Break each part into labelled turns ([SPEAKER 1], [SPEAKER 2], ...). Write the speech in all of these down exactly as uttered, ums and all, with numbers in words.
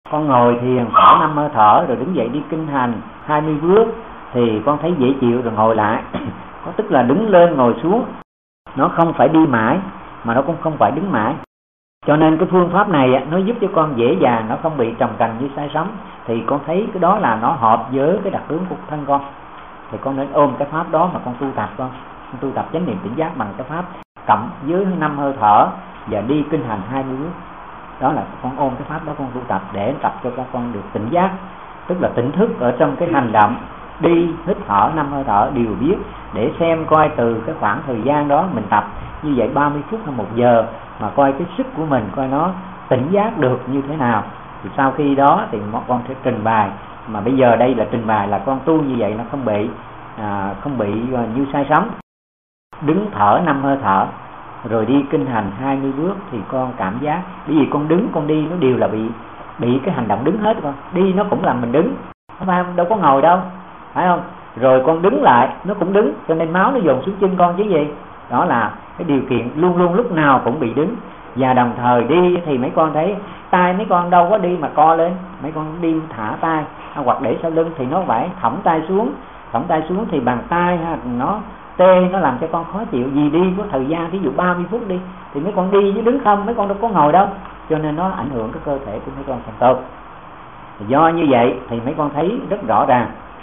[SPEAKER 1] Con ngồi thiền thở năm hơi thở rồi đứng dậy đi kinh hành hai mươi bước thì con thấy dễ chịu rồi ngồi lại. Có tức là đứng lên ngồi xuống, nó không phải đi mãi mà nó cũng không phải đứng mãi. Cho nên cái phương pháp này nó giúp cho con dễ dàng, nó không bị trầm cành như say sóng. Thì con thấy cái đó là nó hợp với cái đặc tướng của thân con, thì con nên ôm cái pháp đó mà con tu tập. Con con tu tập chánh niệm tỉnh giác bằng cái pháp cộng với năm hơi thở và đi kinh hành hai mươi bước. Đó là con ôm cái pháp đó con tu tập để tập cho các con được tỉnh giác, tức là tỉnh thức ở trong cái hành động đi hít thở năm hơi thở đều biết, để xem coi từ cái khoảng thời gian đó mình tập như vậy ba mươi phút hay một giờ mà coi cái sức của mình coi nó tỉnh giác được như thế nào. Thì sau khi đó thì con sẽ trình bày, mà bây giờ đây là trình bày là con tu như vậy nó không bị à, không bị như sai sóng. Đứng thở năm hơi thở rồi đi kinh hành hai mươi bước thì con cảm giác, bởi vì con đứng con đi nó đều là bị bị cái hành động đứng hết. Con đi nó cũng làm mình đứng, không phải đâu có ngồi đâu, phải không? Rồi con đứng lại nó cũng đứng, cho nên máu nó dồn xuống chân con chứ gì. Đó là cái điều kiện luôn luôn lúc nào cũng bị đứng. Và đồng thời đi thì mấy con thấy tay mấy con đâu có đi mà co lên, mấy con đi thả tay hoặc để sau lưng thì nó phải thõng tay xuống. Thõng tay xuống thì bàn tay nó tê, nó làm cho con khó chịu. Vì đi có thời gian, ví dụ ba mươi phút đi thì mấy con đi với đứng không, mấy con đâu có ngồi đâu, cho nên nó ảnh hưởng cái cơ thể của mấy con không tốt. Do như vậy thì mấy con thấy rất rõ ràng,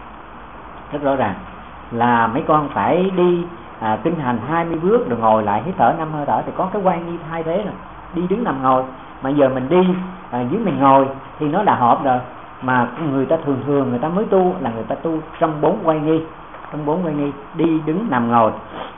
[SPEAKER 1] rất rõ ràng là mấy con phải đi à, kinh hành hai mươi bước rồi ngồi lại hít thở năm hơi thở thì có cái quan nghi thay thế rồi. Đi đứng nằm ngồi, mà giờ mình đi à, dưới mình ngồi thì nó đã hợp rồi. Mà người ta thường thường người ta mới tu là người ta tu trong bốn quay nghi, trong bốn quay nghi đi đứng nằm ngồi.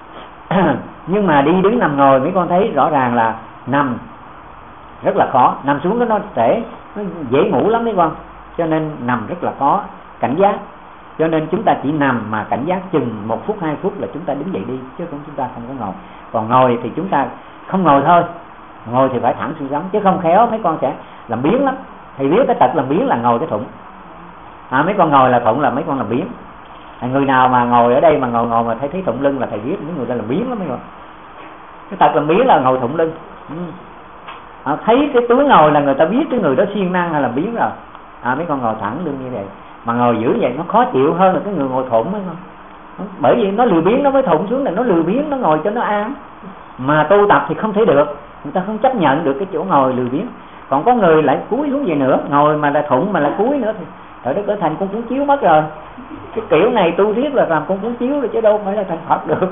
[SPEAKER 1] Nhưng mà đi đứng nằm ngồi mấy con thấy rõ ràng là nằm rất là khó, nằm xuống đó nó sẽ nó dễ ngủ lắm mấy con, cho nên nằm rất là khó cảnh giác. Cho nên chúng ta chỉ nằm mà cảnh giác chừng một phút hai phút là chúng ta đứng dậy đi, chứ không chúng ta không có ngồi. Còn ngồi thì chúng ta không ngồi thôi, ngồi thì phải thẳng xương sống, chứ không khéo mấy con sẽ làm biếng lắm. Thì biết cái tật làm biếng là ngồi cái thụng à, mấy con ngồi là thụng là mấy con làm biếng. À, người nào mà ngồi ở đây mà ngồi ngồi mà thấy thấy thụng lưng là thầy biết mấy người ta làm biếng lắm mấy con. Cái tật làm biếng là ngồi thụng lưng. ừ. à, thấy cái túi ngồi là người ta biết cái người đó siêng năng hay làm biếng rồi. À, mấy con ngồi thẳng lưng như vậy mà ngồi giữ vậy nó khó chịu hơn là cái người ngồi thụng mấy con. Bởi vì nó lười biếng nó mới thụng xuống, là nó lười biếng nó ngồi cho nó an. Mà tu tập thì không thể được, người ta không chấp nhận được cái chỗ ngồi lười biếng. Còn có người lại cúi xuống vậy nữa, ngồi mà là thụng mà là cúi nữa thì trời đất ơi, thành con cuốn chiếu mất rồi. Cái kiểu này tu riết là làm con cuốn chiếu rồi chứ đâu phải là thành Phật được.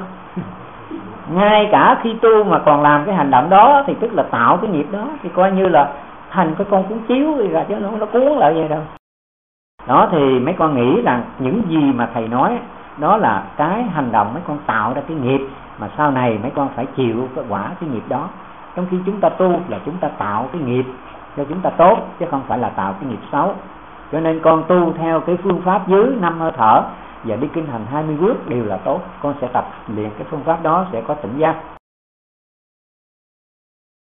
[SPEAKER 1] Ngay cả khi tu mà còn làm cái hành động đó thì tức là tạo cái nghiệp đó, thì coi như là thành cái con cuốn chiếu rồi, chứ nó, nó cuốn lại vậy đâu. Đó thì mấy con nghĩ rằng những gì mà thầy nói đó là cái hành động mấy con tạo ra cái nghiệp mà sau này mấy con phải chịu cái quả cái nghiệp đó. Trong khi chúng ta tu là chúng ta tạo cái nghiệp cho chúng ta tốt, chứ không phải là tạo cái nghiệp xấu. Cho nên con tu theo cái phương pháp dưới năm hơi thở và đi kinh hành hai mươi bước đều là tốt. Con sẽ tập luyện cái phương pháp đó sẽ có tỉnh giác.